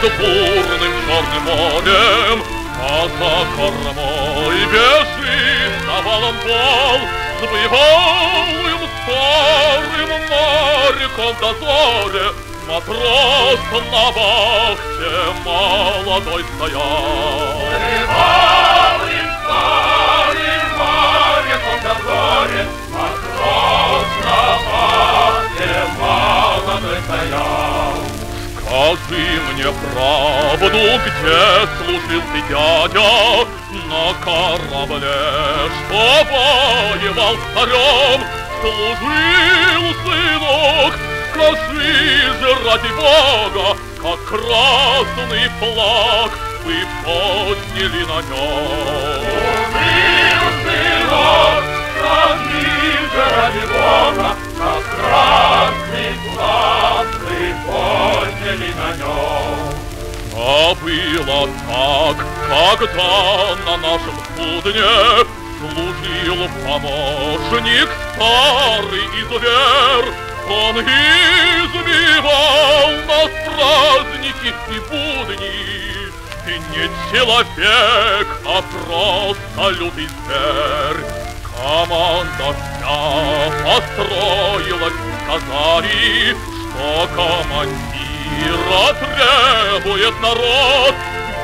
над бурным Черным морем, а за кормой бежит навалом пол с боевым старым моряком в дозоре. Матрос на вахте молодой стоял. Бывалым старым моряком в дозоре, матрос на вахте молодой стоял. Скажи мне правду, где служил ты, дядя, на корабле, что воевал с царем? Служил, сынок, скажи же ради Бога, как красный флаг вы подняли на нем. Служил, сынок, скажи же ради Бога, как красный флаг вы подняли на нем. А было так, когда на нашем судне служил помощник старый изувер. Он избивал нас праздники и будни, и не человек, а просто лютый зверь. Команда вся построилась в Казани, что командира требует народ.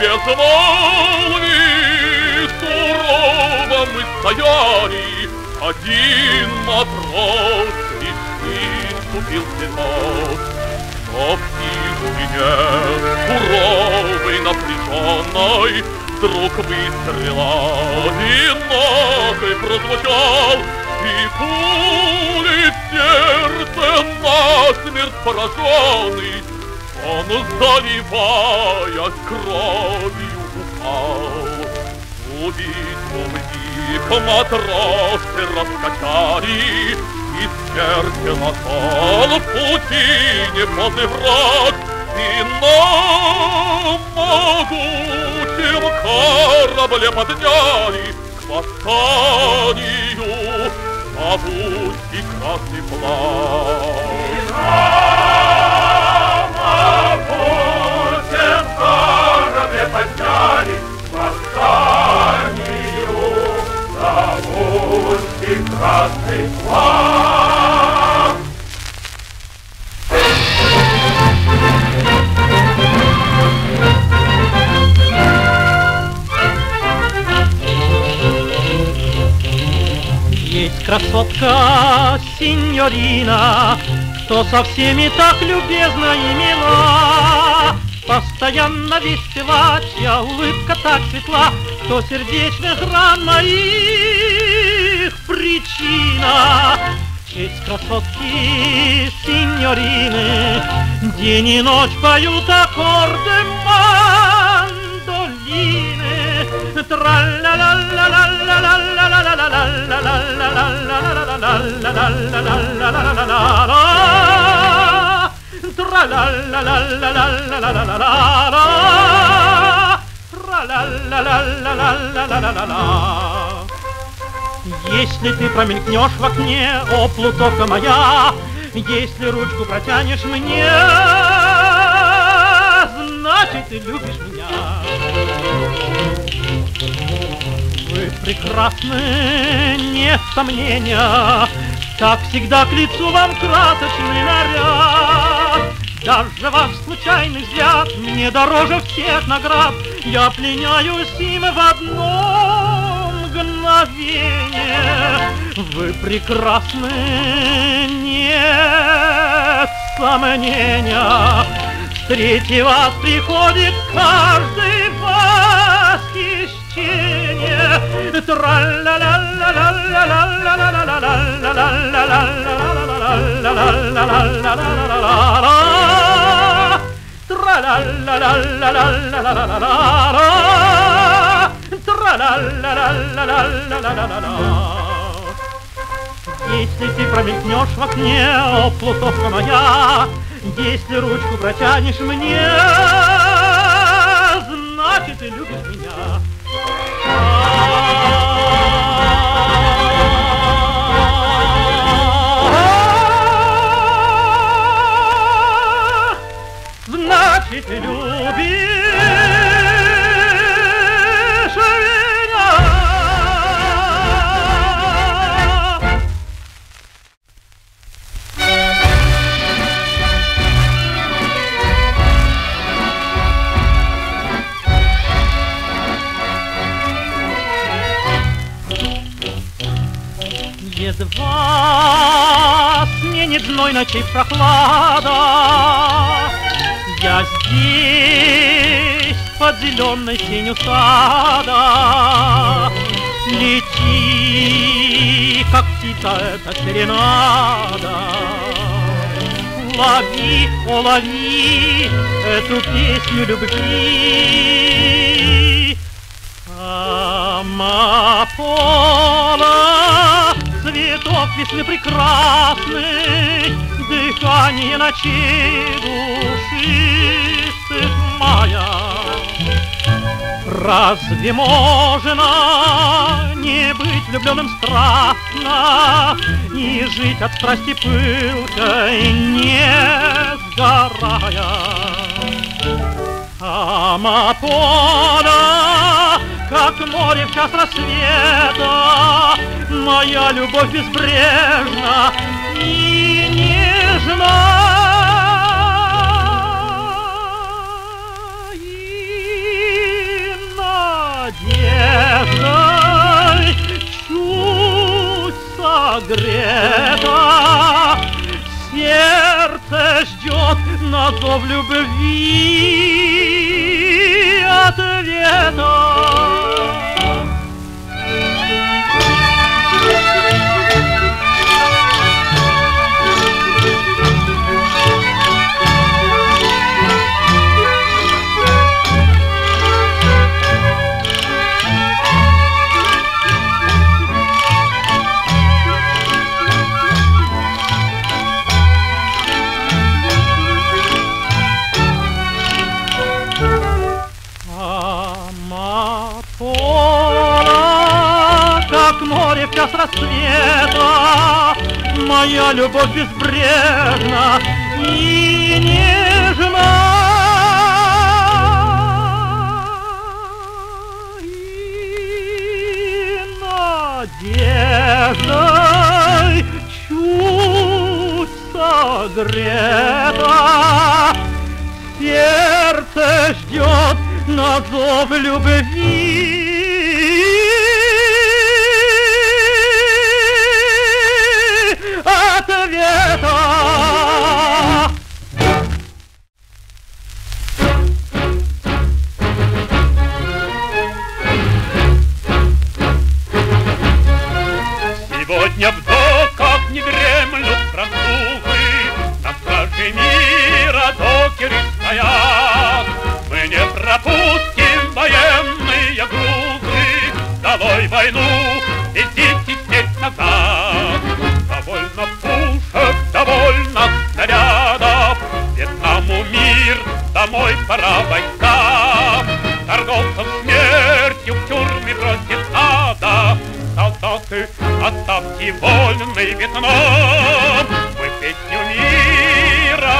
Безмолвный, сурово мы стояли, один матрос купил вперед, но в тишине суровой, напряженной вдруг выстрел одинокой прозвучал, и пули в сердце насмерть пораженный, он, заливаясь кровью, упал. Убить их матросы раскачали, и смерти нашел в пути поздный враг, и на могучем корабле подняли к восстанию зовут и красный флаг. И на могучем корабле подняли к восстанию зовут и красный флаг. Есть красотка синьорина, что со всеми так любезна и мила. Постоянно весела, чья улыбка так светла, что сердечных ран моих причина. В честь красотки синьорины день и ночь поют аккорды мандолины. Если ты промелькнешь в окне, о, Плутовка моя, если ручку протянешь мне, значит, ты любишь меня. Вы прекрасны, нет сомнения, так всегда к лицу вам красочный наряд. Даже ваш случайный взгляд мне дороже всех наград. Я пленяюсь им в одно мгновение. Вы прекрасны, нет сомнения. Встретив вас приходит каждый восхищение. Если ты промелькнешь в окне, о, Плутовка моя, если ручку протянешь мне, значит, ты любишь меня. Значит, ты любишь любишь меня. Едва сменит дной ночей прохлада, я здесь под зеленой сенью сада. Лети, как птица, эта серенада. Лови, о, лови эту песню любви. Амапола, цветок весны прекрасный, дыхание ночей душистых мая. Разве можно не быть влюбленным страстно и жить от страсти пылкой, не сгорая? Амапола, как море в час рассвета, моя любовь безбрежна и нежна. И надеждой чуть согрета, сердце ждет на зов любви ответа. Амапола, как море в час рассвета, моя любовь безбрежна и нежна. И надеждой чуть согрета, сердце ждет на зов любви ответа. Сегодня в доках не дремлют французы, на страже мира докеры стоят. Мы не пропустим военные грузы, долой войну, идите теперь назад. Довольно пушек, довольно снарядов, Вьетнаму мир, домой пора войскам. Торговцам смертью в тюрьмы бросить надо. Солдаты, оставьте вольный Вьетнам. Мы песню мира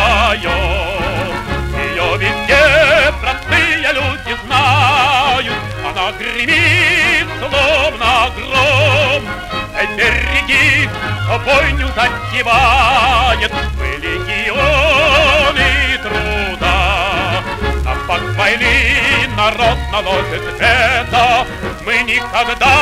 поем, ее везде простые люди знают. Она гремит, словно гром. Эй, берегись, кто бойню затевает. Мы легионы труда. На факт войны народ наложит вето. Мы никогда,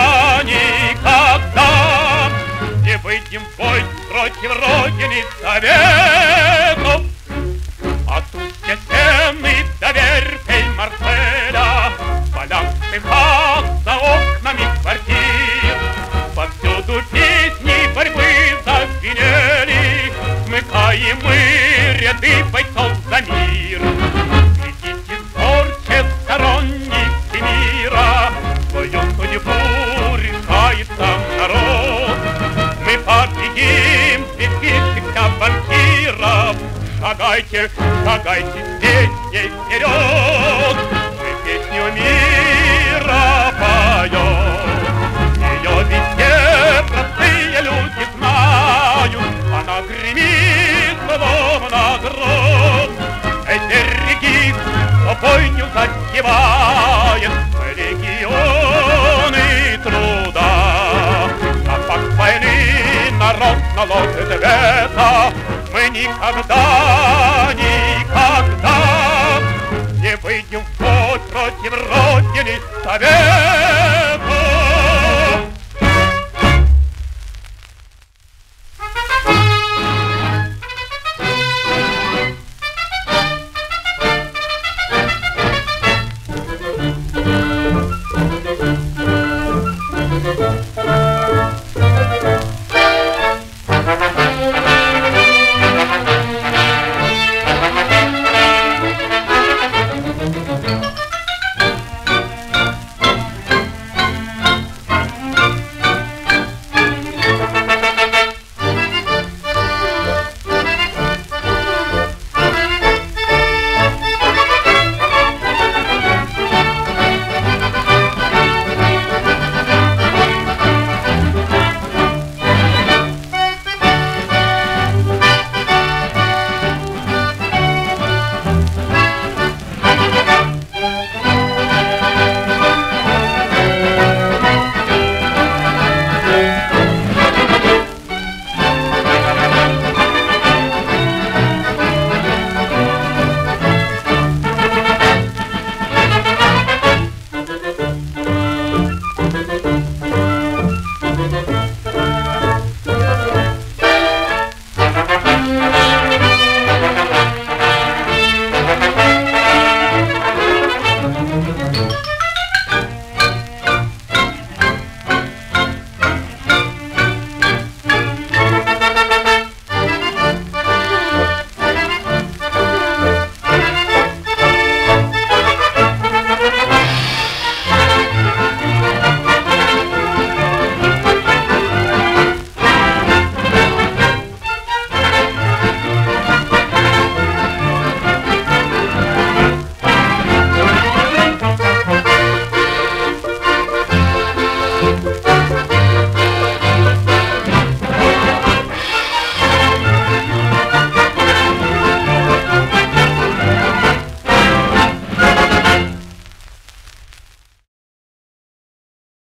никогда не выйдем в бой против Родины Советов. От устья Сены до Верфей Марселя, полям стыхах за окнами квартир, повсюду песни борьбы зазвенели, смыкаем мы ряды бойцов за мир. Глядите, зорче сторонники мира, свою судьбу решает сам народ. Мы победим встретившихся банкиров. Шагайте, шагайте с песней вперед. Мы песню мира поем, ее везде простые люди знают. Она гремит, словно гром. Эй, береги бойню затевает. Мы легионы труда. На факт войны народ наложит вето. Мы никогда не выйдем в бой против Родины Совета.